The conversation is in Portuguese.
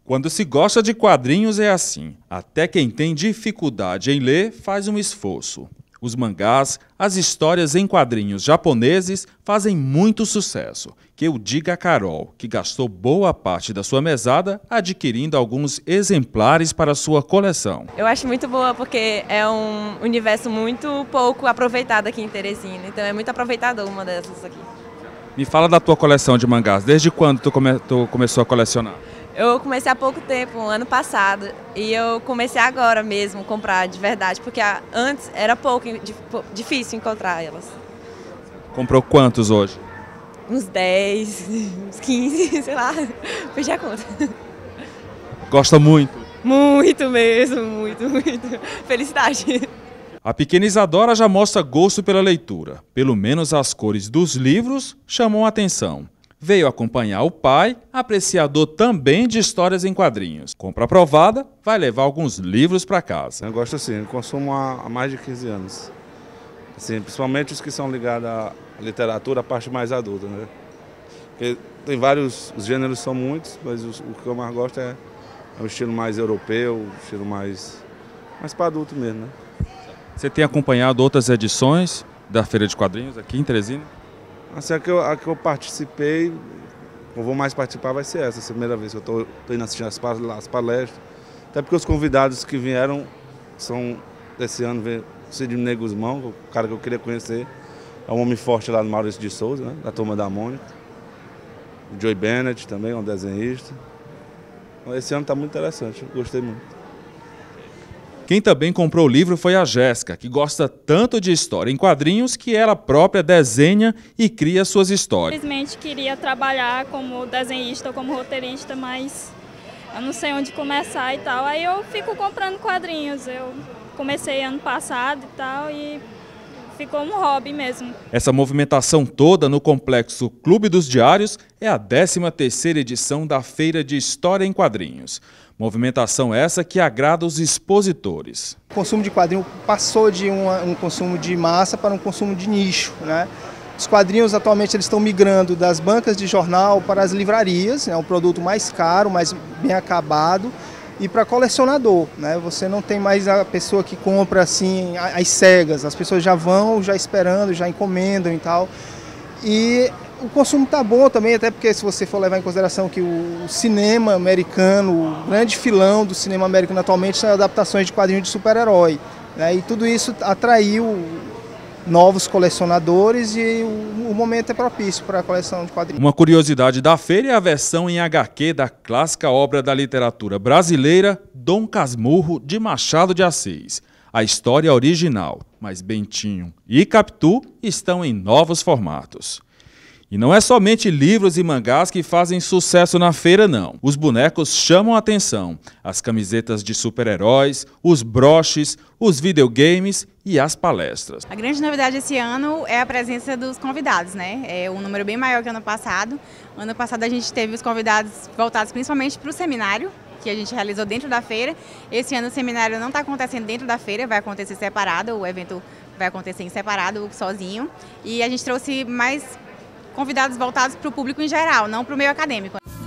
Quando se gosta de quadrinhos é assim. Até quem tem dificuldade em ler faz um esforço. Os mangás, as histórias em quadrinhos japoneses fazem muito sucesso. Que eu diga a Carol, que gastou boa parte da sua mesada adquirindo alguns exemplares para sua coleção. Eu acho muito boa porque é um universo muito pouco aproveitado aqui em Teresina. Então é muito aproveitador uma dessas aqui. Me fala da tua coleção de mangás. Desde quando tu começou a colecionar? Eu comecei há pouco tempo, ano passado, e eu comecei agora mesmo a comprar de verdade, porque antes era difícil encontrar elas. Comprou quantos hoje? Uns 10, uns 15, sei lá, perdi a conta. Gosta muito? Muito mesmo, muito. Felicidade. A pequena Isadora já mostra gosto pela leitura. Pelo menos as cores dos livros chamam a atenção. Veio acompanhar o pai, apreciador também de histórias em quadrinhos. Compra aprovada, vai levar alguns livros para casa. Eu gosto assim, eu consumo há mais de 15 anos. Assim, principalmente os que são ligados à literatura, a parte mais adulta, né? Porque tem vários, os gêneros são muitos, mas o que eu mais gosto é o estilo mais europeu, o estilo mais para adulto mesmo, né? Você tem acompanhado outras edições da Feira de Quadrinhos aqui em Teresina? Assim, a que eu participei, eu vou mais participar, vai ser essa primeira vez que eu estou indo assistir as palestras. Até porque os convidados que vieram são, desse ano, veio o Sidney Guzmão, o cara que eu queria conhecer. É um homem forte lá no Maurício de Souza, né, da Turma da Mônica. O Joey Bennett também, um desenhista. Então, esse ano está muito interessante, eu gostei muito. Quem também comprou o livro foi a Jéssica, que gosta tanto de história em quadrinhos que ela própria desenha e cria suas histórias. Infelizmente queria trabalhar como desenhista ou como roteirista, mas eu não sei onde começar e tal. Aí eu fico comprando quadrinhos. Eu comecei ano passado e tal e ficou um hobby mesmo. Essa movimentação toda no complexo Clube dos Diários é a 13ª edição da Feira de História em Quadrinhos. Movimentação essa que agrada os expositores. O consumo de quadrinho passou de um consumo de massa para um consumo de nicho, né? Os quadrinhos atualmente eles estão migrando das bancas de jornal para as livrarias, é um produto mais caro, mais bem acabado, e para colecionador, né? Você não tem mais a pessoa que compra assim às cegas, as pessoas já vão já esperando, já encomendam e tal. E o consumo está bom também, até porque se você for levar em consideração que o cinema americano, o grande filão do cinema americano atualmente são adaptações de quadrinhos de super-herói, né? E tudo isso atraiu novos colecionadores e o momento é propício para a coleção de quadrinhos. Uma curiosidade da feira é a versão em HQ da clássica obra da literatura brasileira Dom Casmurro de Machado de Assis. A história original, mas Bentinho e Capitu estão em novos formatos. E não é somente livros e mangás que fazem sucesso na feira, não. Os bonecos chamam a atenção. As camisetas de super-heróis, os broches, os videogames e as palestras. A grande novidade esse ano é a presença dos convidados, né? É um número bem maior que ano passado. Ano passado a gente teve os convidados voltados principalmente para o seminário, que a gente realizou dentro da feira. Esse ano o seminário não está acontecendo dentro da feira, vai acontecer separado, o evento vai acontecer em separado, sozinho. E a gente trouxe mais convidados voltados para o público em geral, não para o meio acadêmico.